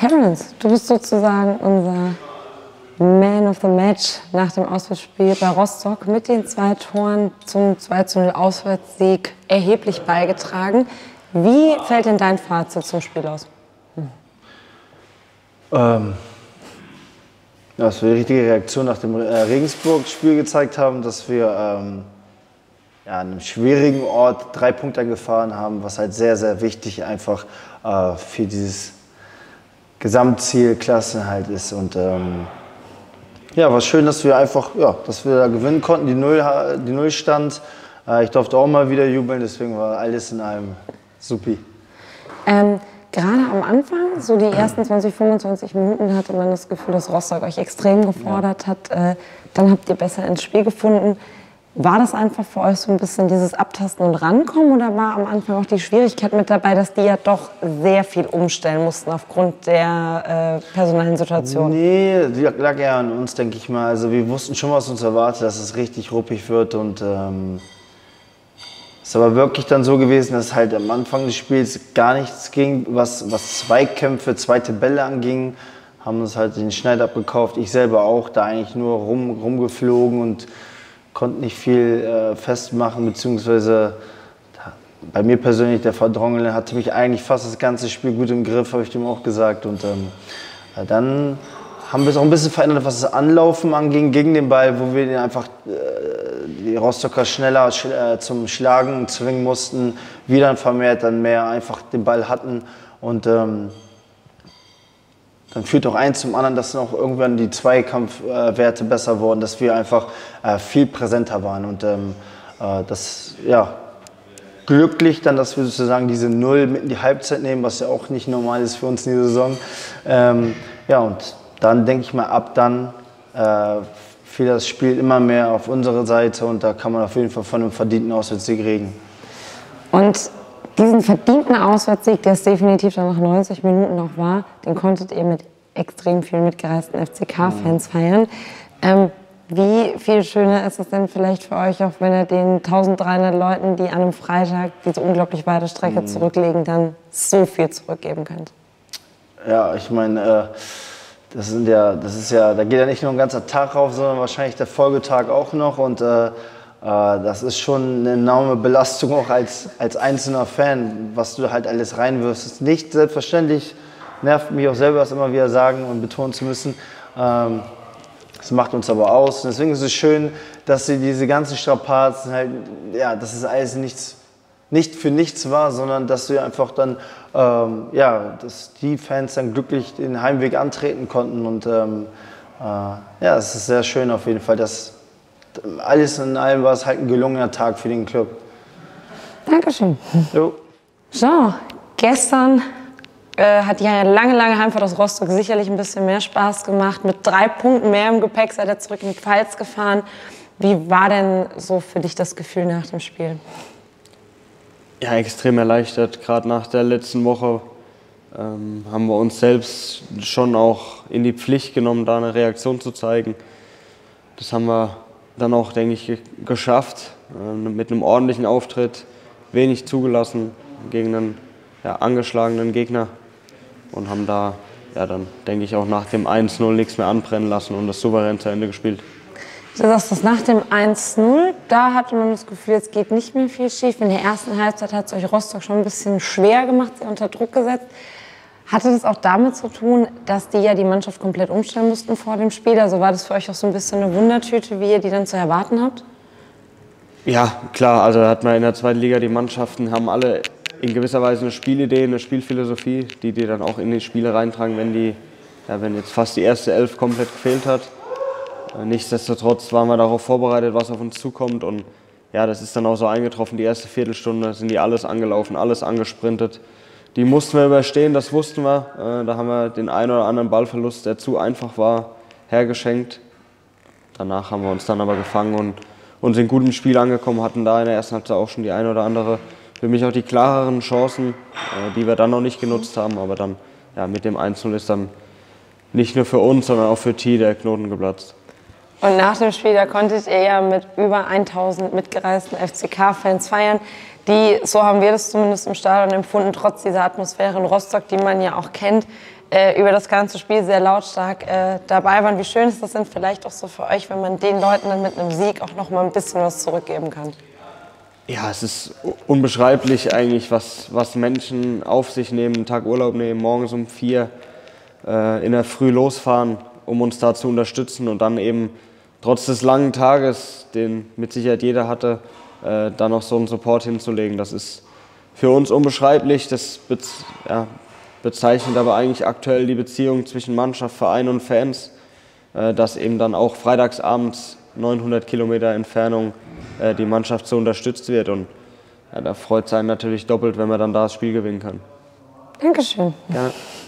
Terence, du bist sozusagen unser Man of the Match nach dem Auswärtsspiel bei Rostock mit den 2 Toren zum 2:0 Auswärtssieg erheblich beigetragen. Wie fällt denn dein Fazit zum Spiel aus? Dass wir die richtige Reaktion nach dem Regensburg-Spiel gezeigt haben, dass wir an einem schwierigen Ort 3 Punkte eingefahren haben, was halt sehr, sehr wichtig einfach für dieses Gesamtziel Klassenerhalt ist. Und war schön, dass wir dass wir da gewinnen konnten, die Null stand. Ich durfte auch mal wieder jubeln, deswegen war alles in allem supi. Gerade am Anfang, so die ersten 20, 25 Minuten, hatte man das Gefühl, dass Rostock euch extrem gefordert hat. Dann habt ihr besser ins Spiel gefunden. War das einfach für euch so ein bisschen dieses Abtasten und Rankommen oder war am Anfang auch die Schwierigkeit mit dabei, dass die ja doch sehr viel umstellen mussten aufgrund der personellen Situation? Nee, die lag eher an uns, denke ich mal. Also wir wussten schon, was uns erwartet, dass es richtig ruppig wird und es ist aber wirklich dann so gewesen, dass halt am Anfang des Spiels gar nichts ging, was Zweikämpfe, zweite Bälle anging. Haben uns halt den Schneid abgekauft, ich selber auch, da eigentlich nur rumgeflogen und konnte nicht viel festmachen, beziehungsweise bei mir persönlich, der Verdrongele hatte mich eigentlich fast das ganze Spiel gut im Griff, habe ich dem auch gesagt. Und dann haben wir es auch ein bisschen verändert, was das Anlaufen anging gegen den Ball, wo wir den einfach die Rostocker schneller zum Schlagen zwingen mussten, wir dann vermehrt dann mehr einfach den Ball hatten und dann führt auch eins zum anderen, dass dann auch irgendwann die Zweikampfwerte besser wurden, dass wir einfach viel präsenter waren und glücklich dann, dass wir sozusagen diese Null mit in die Halbzeit nehmen, was ja auch nicht normal ist für uns in der Saison. Und dann denke ich mal, ab dann fiel das Spiel immer mehr auf unsere Seite und da kann man auf jeden Fall von einem verdienten Auswärtssieg reden. Und diesen verdienten Auswärtssieg, der es definitiv dann nach 90 Minuten noch war, den konntet ihr mit extrem vielen mitgereisten FCK-Fans feiern. Wie viel schöner ist es denn vielleicht für euch, auch wenn ihr den 1300 Leuten, die an einem Freitag diese unglaublich weite Strecke zurücklegen, dann so viel zurückgeben könnt? Ja, ich meine, da geht ja nicht nur ein ganzer Tag rauf, sondern wahrscheinlich der Folgetag auch noch. Und das ist schon eine enorme Belastung auch als einzelner Fan, was du halt alles reinwirfst. Es ist nicht selbstverständlich, nervt mich auch selber, das immer wieder sagen und betonen zu müssen. Das macht uns aber aus. Und deswegen ist es schön, dass sie diese ganzen Strapazen halt, dass es alles nicht für nichts war, sondern dass wir einfach dann, dass die Fans dann glücklich den Heimweg antreten konnten. Und es ist sehr schön auf jeden Fall. Alles in allem war es halt ein gelungener Tag für den Club. Dankeschön. Jo. So, gestern hat die lange Heimfahrt aus Rostock sicherlich ein bisschen mehr Spaß gemacht. Mit 3 Punkten mehr im Gepäck seid ihr zurück in die Pfalz gefahren. Wie war denn so für dich das Gefühl nach dem Spiel? Ja, extrem erleichtert. Gerade nach der letzten Woche haben wir uns selbst schon auch in die Pflicht genommen, da eine Reaktion zu zeigen. Das haben wir dann auch, denke ich, geschafft. Mit einem ordentlichen Auftritt, wenig zugelassen gegen einen angeschlagenen Gegner. Und haben da dann, denke ich, auch nach dem 1:0 nichts mehr anbrennen lassen und das souverän zu Ende gespielt. Du sagst, dass nach dem 1:0, da hatte man das Gefühl, es geht nicht mehr viel schief. In der ersten Halbzeit hat es euch Rostock schon ein bisschen schwer gemacht, sie unter Druck gesetzt. Hatte das auch damit zu tun, dass die ja die Mannschaft komplett umstellen mussten vor dem Spiel? Also war das für euch auch so ein bisschen eine Wundertüte, wie ihr die dann zu erwarten habt? Ja, klar. Also hat man in der zweiten Liga, die Mannschaften haben alle in gewisser Weise eine Spielidee, eine Spielphilosophie, die dann auch in die Spiele reintragen, wenn jetzt fast die erste Elf komplett gefehlt hat. Nichtsdestotrotz waren wir darauf vorbereitet, was auf uns zukommt. Und das ist dann auch so eingetroffen. Die erste Viertelstunde sind die alles angelaufen, alles angesprintet. Die mussten wir überstehen, das wussten wir. Da haben wir den einen oder anderen Ballverlust, der zu einfach war, hergeschenkt. Danach haben wir uns dann aber gefangen und sind gut im Spiel angekommen, hatten da in der ersten Halbzeit auch schon die eine oder andere, für mich auch die klareren Chancen, die wir dann noch nicht genutzt haben. Aber dann mit dem 1:0 ist dann nicht nur für uns, sondern auch für T der Knoten geplatzt. Und nach dem Spiel, da konntet ihr ja mit über 1000 mitgereisten FCK-Fans feiern, die, so haben wir das zumindest im Stadion empfunden, trotz dieser Atmosphäre in Rostock, die man ja auch kennt, über das ganze Spiel sehr lautstark dabei waren. Wie schön ist das denn vielleicht auch so für euch, wenn man den Leuten dann mit einem Sieg auch noch mal ein bisschen was zurückgeben kann? Ja, es ist unbeschreiblich eigentlich, was Menschen auf sich nehmen, einen Tag Urlaub nehmen, morgens um 4 in der Früh losfahren, um uns da zu unterstützen und dann eben trotz des langen Tages, den mit Sicherheit jeder hatte, da noch so einen Support hinzulegen. Das ist für uns unbeschreiblich. Das bezeichnet aber eigentlich aktuell die Beziehung zwischen Mannschaft, Verein und Fans, dass eben dann auch freitagsabends 900 Kilometer Entfernung die Mannschaft so unterstützt wird. Und ja, da freut es einen natürlich doppelt, wenn man dann da das Spiel gewinnen kann. Dankeschön. Ja.